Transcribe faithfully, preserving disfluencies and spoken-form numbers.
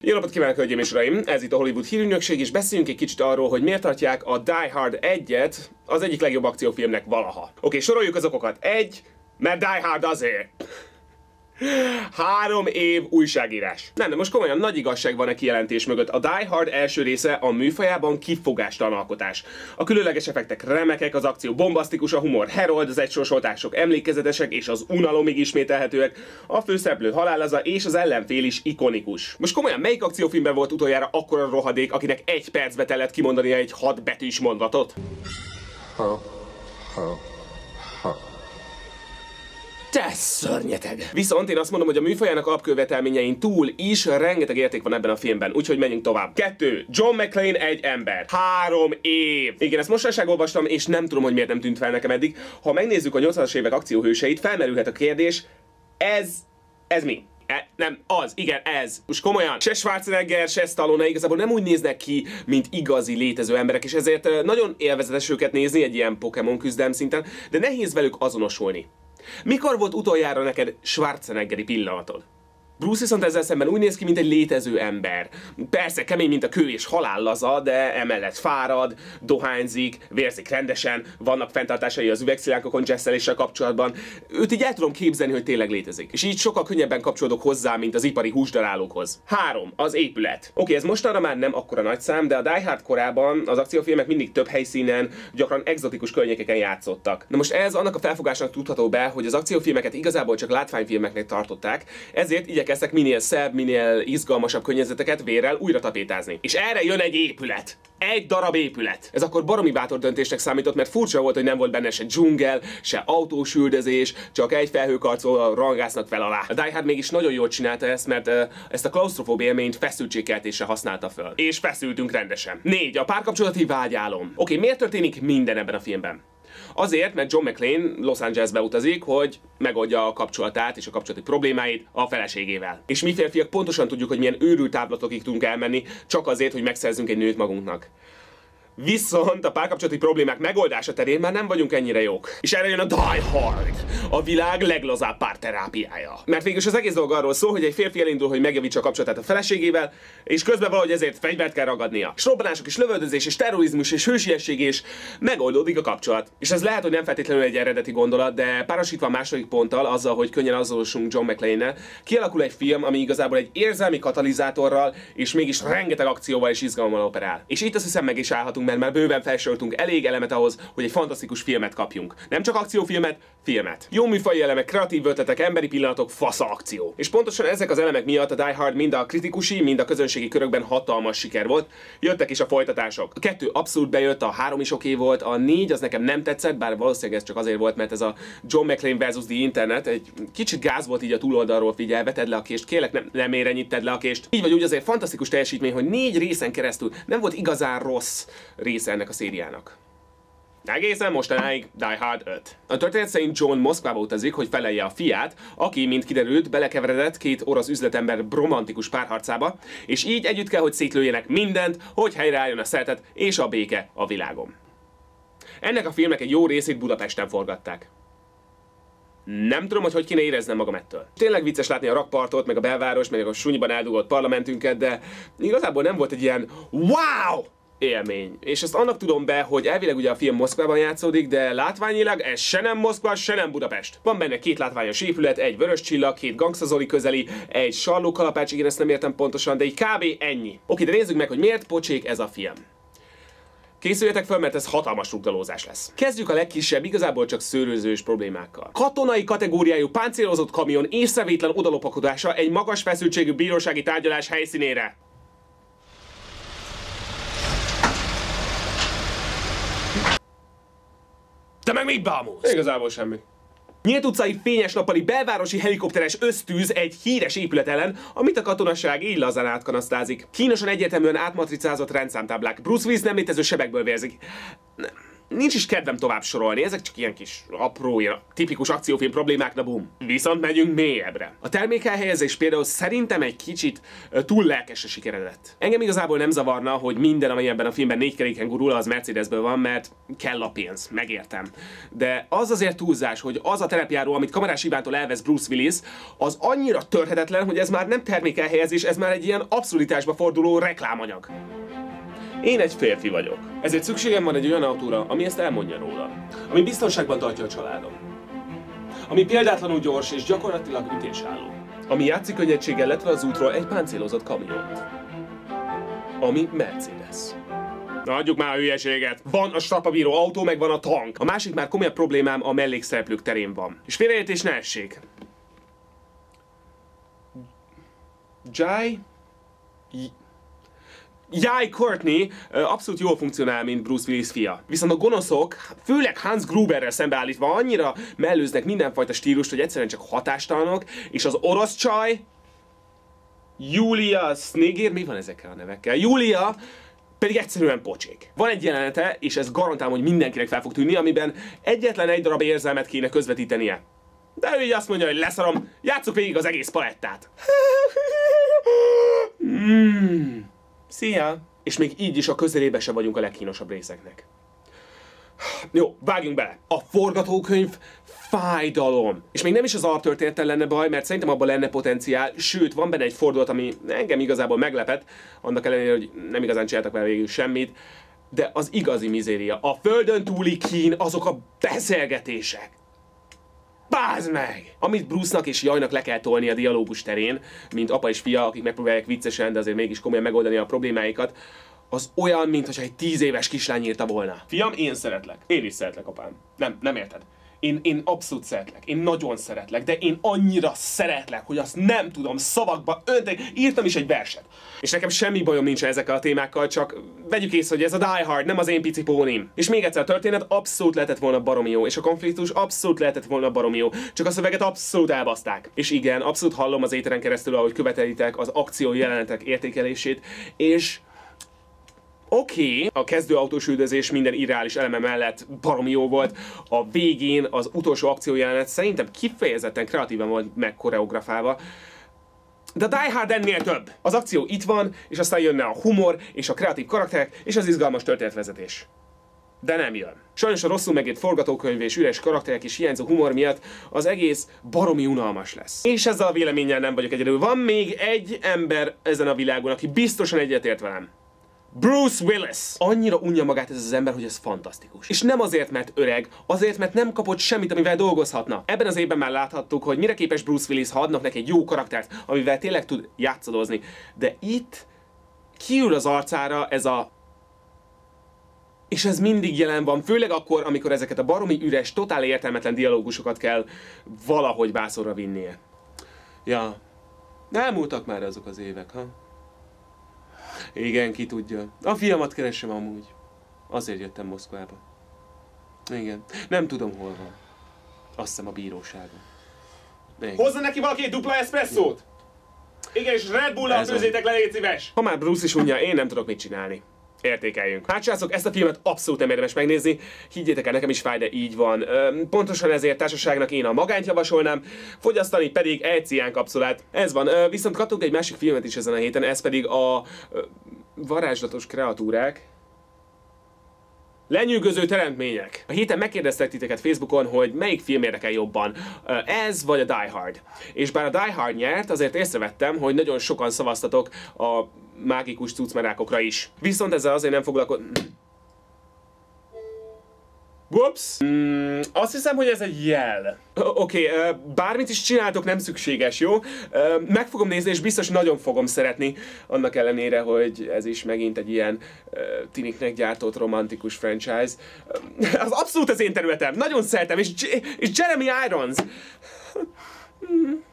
Jó napot kívánok, hölgyeim és uraim! Ez itt a Hollywood hírügynökség, és beszéljünk egy kicsit arról, hogy miért tartják a Die Hard egyet az egyik legjobb akciófilmnek valaha. Oké, soroljuk az okokat. Egy, mert Die Hard azért. Három év újságírás. Nem, de most komolyan nagy igazság van a kijelentés mögött. A Die Hard első része a műfajában kifogástalan alkotás. A különleges effektek remekek, az akció bombasztikus, a humor herold, az egysorsoltások emlékezetesek és az unalomig ismételhetőek, a főszereplő halálaza és az ellenfél is ikonikus. Most komolyan, melyik akciófilmben volt utoljára akkora rohadék, akinek egy percbe tellett kimondania egy hat betűs mondatot? Ha, ha, ha. Te szörnyeteg! Viszont én azt mondom, hogy a műfajának alapkövetelményein túl is rengeteg érték van ebben a filmben, úgyhogy menjünk tovább. Kettő. John McClane egy ember. Három év. Igen, ezt mostanság olvastam, és nem tudom, hogy miért nem tűnt fel nekem eddig. Ha megnézzük a nyolcvanas évek akcióhőseit, felmerülhet a kérdés, ez... ez mi? E, nem, az, igen, ez. Most komolyan, se Schwarzenegger, se Stallone igazából nem úgy néznek ki, mint igazi létező emberek, és ezért nagyon élvezetes őket nézni egy ilyen Pokémon küzdelem szinten, de nehéz velük azonosulni. Mikor volt utoljára neked Schwarzeneggeri pillanatod? Bruce viszont ezzel szemben úgy néz ki, mint egy létező ember. Persze kemény, mint a kő és halállaza, de emellett fárad, dohányzik, vérzik rendesen, vannak fenntartásai az üvegszilánkokon jesszeléssel kapcsolatban. Őt így el tudom képzelni, hogy tényleg létezik. És így sokkal könnyebben kapcsolódok hozzá, mint az ipari húsdarálókhoz. Három. Az épület. Oké, ez mostanra már nem akkora nagy szám, de a Die Hard korában az akciófilmek mindig több helyszínen, gyakran egzotikus környékeken játszottak. Na most ez annak a felfogásnak tudható be, hogy az akciófilmeket igazából csak látványfilmeknek tartották, ezért igyekeztek minél szebb, minél izgalmasabb környezeteket vérrel újra tapétázni. És erre jön egy épület. Egy darab épület. Ez akkor baromi bátor döntésnek számított, mert furcsa volt, hogy nem volt benne se dzsungel, se autós üldözés, csak egy felhőkarcolóval rangásznak fel alá. A Die Hard mégis nagyon jól csinálta ezt, mert uh, ezt a klausztrofób élményt feszültségkeltésre használta föl. És feszültünk rendesen. Négy. A párkapcsolati vágyálom. Oké, miért történik minden ebben a filmben? Azért, mert John McClane Los Angelesbe utazik, hogy megoldja a kapcsolatát és a kapcsolati problémáit a feleségével. És mi férfiak pontosan tudjuk, hogy milyen őrült távlatokig tudunk elmenni, csak azért, hogy megszerzünk egy nőt magunknak. Viszont a párkapcsolati problémák megoldása terén már nem vagyunk ennyire jók. És erre jön a Die Hard, a világ leglazább párterápiája. Mert végülis az egész dolog arról szól, hogy egy férfi elindul, hogy megjavítsa a kapcsolatát a feleségével, és közben valahogy ezért fegyvert kell ragadnia. És robbanások, és lövöldözés, és terrorizmus, és hősiesség, és megoldódik a kapcsolat. És ez lehet, hogy nem feltétlenül egy eredeti gondolat, de párosítva a második ponttal, azzal, hogy könnyen azonosulunk John McClane-nel, kialakul egy film, ami igazából egy érzelmi katalizátorral, és mégis rengeteg akcióval és izgalommal operál. És itt azt hiszem meg is állhatunk, mert már bőven felsoroltunk elég elemet ahhoz, hogy egy fantasztikus filmet kapjunk. Nem csak akciófilmet, filmet. Jó műfaji elemek, kreatív ötletek, emberi pillanatok, fasza akció. És pontosan ezek az elemek miatt a Die Hard mind a kritikusi, mind a közönségi körökben hatalmas siker volt. Jöttek is a folytatások. A kettő abszolút bejött, a három is oké volt, a négy az nekem nem tetszett, bár valószínűleg ez csak azért volt, mert ez a John McClane versus the Internet egy kicsit gáz volt így a túloldalról figyelve, tedd le a kést, kérlek, nem, nem ér ennyit, tedd le a kést. Így vagy úgy azért fantasztikus teljesítmény, hogy négy részen keresztül nem volt igazán rossz része ennek a szériának. Egészen mostanáig Die Hard öt. A történet szerint John Moszkvába utazik, hogy felelje a fiát, aki, mint kiderült, belekeveredett két orosz üzletember romantikus párharcába, és így együtt kell, hogy szétlőjenek mindent, hogy helyreálljon a szeretet és a béke a világon. Ennek a filmnek egy jó részét Budapesten forgatták. Nem tudom, hogy hogy kéne éreznem magam ettől. Tényleg vicces látni a rakpartot, meg a belváros, meg a sunyiban eldugott parlamentünket, de igazából nem volt egy ilyen wow! Élmény. És ezt annak tudom be, hogy elvileg ugye a film Moszkvában játszódik, de látványilag ez se nem Moszkva, se nem Budapest. Van benne két látványos épület, egy vörös csillag, két gangstazoli közeli, egy sarlókalapács, igen, ezt nem értem pontosan, de így kb. Ennyi. Oké, de nézzük meg, hogy miért pocsék ez a film. Készüljetek fel, mert ez hatalmas rugdalózás lesz. Kezdjük a legkisebb, igazából csak szőrözős problémákkal. Katonai kategóriájú páncélozott kamion észrevétlen odalopakodása egy magas feszültségű bírósági tárgyalás helyszínére. Te meg mit bámulsz? Igazából semmi. Nyílt utcai fényes nappali belvárosi helikopteres ösztűz egy híres épület ellen, amit a katonaság így lazán átkanasztázik. Kínosan egyértelműen átmatricázott rendszámtáblák. Bruce Willis nem létező sebekből vérzik. nincs is kedvem tovább sorolni, ezek csak ilyen kis apró, ilyen tipikus akciófilm problémák, na bum. Viszont megyünk mélyebbre. A termékelhelyezés például szerintem egy kicsit túl lelkesre sikeredett. Engem igazából nem zavarna, hogy minden, ami ebben a filmben négy keréken gurul, az Mercedesből van, mert kell a pénz, megértem. De az azért túlzás, hogy az a terepjáró, amit kamerás Ivántól elvesz Bruce Willis, az annyira törhetetlen, hogy ez már nem termékelhelyezés, ez már egy ilyen abszurditásba forduló reklámanyag. Én egy férfi vagyok. Ezért szükségem van egy olyan autóra, ami ezt elmondja róla. Ami biztonságban tartja a családom. Ami példátlanul gyors és gyakorlatilag ütésálló. Ami játszikönnyedséggel lett az útról egy páncélozott kamiont. Ami Mercedes. Na, adjuk már a hülyeséget. Van a strapabíró autó, meg van a tank. A másik már komolyabb problémám a mellékszereplők terén van. És félreértés ne essék. Jai... Jai Courtney abszolút jól funkcionál, mint Bruce Willis fia. Viszont a gonoszok, főleg Hans Gruberrel szembeállítva annyira mellőznek mindenfajta stílust, hogy egyszerűen csak hatástalanok, és az orosz csaj, Julia Snegir, mi van ezekkel a nevekkel? Julia pedig egyszerűen pocsék. Van egy jelenete, és ez garantálom, hogy mindenkinek fel fog tűnni, amiben egyetlen egy darab érzelmet kéne közvetítenie. De ő így azt mondja, hogy leszarom, játsszuk végig az egész palettát. Mm. Szia! És még így is a közelébe sem vagyunk a legkínosabb részeknek. Jó, vágjunk bele. A forgatókönyv fájdalom. És még nem is az alaptörténettel lenne baj, mert szerintem abban lenne potenciál, sőt, van benne egy fordulat, ami engem igazából meglepett, annak ellenére, hogy nem igazán csináltak vele végül semmit, de az igazi mizéria. A földön túli kín, azok a beszélgetések. Bázd meg! Amit Bruce-nak és Jainak le kell tolni a dialógus terén, mint apa és fia, akik megpróbálják viccesen, de azért mégis komolyan megoldani a problémáikat, az olyan, mintha egy tíz éves kislány írta volna. Fiam, én szeretlek. Én is szeretlek, apám. Nem, nem érted. Én, én abszolút szeretlek. Én nagyon szeretlek, de én annyira szeretlek, hogy azt nem tudom szavakba önteni. Írtam is egy verset. És nekem semmi bajom nincs ezekkel a témákkal, csak vegyük észre, hogy ez a Die Hard, nem az én pici pónim. És még egyszer, a történet abszolút lehetett volna baromi jó, és a konfliktus abszolút lehetett volna baromi jó, csak a szöveget abszolút elbaszták. És igen, abszolút hallom az éteren keresztül, ahogy követelitek az akció jelenetek értékelését, és oké, okay, a kezdőautós üldözés minden irreális eleme mellett baromi jó volt. A végén az utolsó akciójelenet szerintem kifejezetten kreatívan volt megkoreografálva. De a Die Hard ennél több. Az akció itt van, és aztán jönne a humor, és a kreatív karakterek, és az izgalmas történetvezetés. De nem jön. Sajnos a rosszul megírt forgatókönyv és üres karakterek és hiányzó humor miatt az egész baromi unalmas lesz. És ezzel a véleménnyel nem vagyok egyedül. Van még egy ember ezen a világon, aki biztosan egyetért velem. Bruce Willis! Annyira unja magát ez az ember, hogy ez fantasztikus. És nem azért, mert öreg, azért, mert nem kapott semmit, amivel dolgozhatna. Ebben az évben már láthattuk, hogy mire képes Bruce Willis, ha adnak neki egy jó karaktert, amivel tényleg tud játszadozni. De itt kiül az arcára ez a... És ez mindig jelen van, főleg akkor, amikor ezeket a baromi üres, totál értelmetlen dialógusokat kell valahogy vászorra vinnie. Ja, elmúltak már azok az évek, ha? Igen, ki tudja. A fiamat keresem amúgy. Azért jöttem Moszkvába. Igen. Nem tudom, hol van. Azt hiszem a bíróságon. Igen. Hozza neki valaki egy dupla eszpresszót! Igen, és Red Bull-al főzzétek le, légy szíves! Ha már Bruce is unja, én nem tudok mit csinálni. Értékeljünk. Hát srácok, ezt a filmet abszolút nem érdemes megnézni. Higgyétek el, nekem is fáj, de így van. Pontosan ezért társaságnak én a magányt javasolnám, fogyasztani pedig egy cián kapszulát. Ez van. Viszont kaptunk egy másik filmet is ezen a héten, ez pedig a varázslatos kreatúrák. Lenyűgöző teremtmények. A héten megkérdeztek titeket Facebookon, hogy melyik film érdekel jobban, ez vagy a Die Hard. És bár a Die Hard nyert, azért észrevettem, hogy nagyon sokan szavaztatok a mágikus cuccmerákokra is. Viszont ezzel azért nem foglalkozom. Whoops! Mm, azt hiszem, hogy ez egy jel. Oké, okay, uh, bármit is csináltok, nem szükséges, jó? Uh, meg fogom nézni, és biztos nagyon fogom szeretni, annak ellenére, hogy ez is megint egy ilyen uh, tiniknek gyártott romantikus franchise. Uh, az abszolút az én területem, nagyon szeretem, és, és Jeremy Irons!